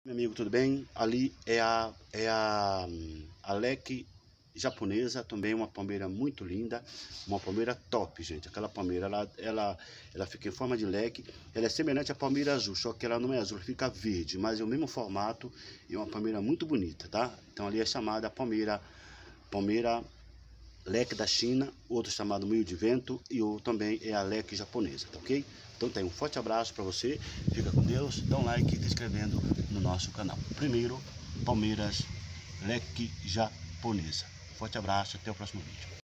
Meu amigo, tudo bem? Ali é a leque japonesa, também uma palmeira muito linda, uma palmeira top, gente. Aquela palmeira, ela fica em forma de leque, ela é semelhante à palmeira azul, só que ela não é azul, ela fica verde, mas é o mesmo formato e uma palmeira muito bonita, tá? Então ali é chamada palmeira leque da China, outro chamado moinho de vento e o também é a leque japonesa, tá ok? Então tem um forte abraço para você, fica com Deus, dá um like e se inscrevendo no nosso canal. Primeiro, palmeiras leque japonesa. Forte abraço, até o próximo vídeo.